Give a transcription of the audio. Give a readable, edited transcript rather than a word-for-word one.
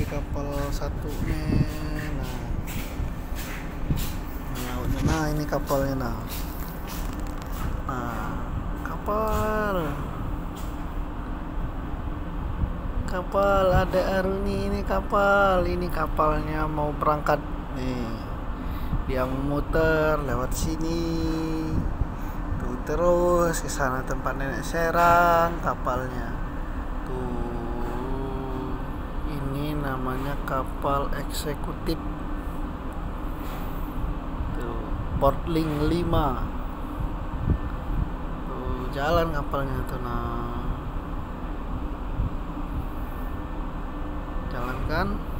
kapal satunya. Nah ini kapalnya. Kapal ada Aruni. Ini kapalnya mau berangkat nih, dia muter lewat sini tuh, terus ke sana tempat nenek Serang kapalnya tuh. Ini namanya kapal eksekutif tuh, Portling 5 tuh, jalan kapalnya tuh. Jalan kan.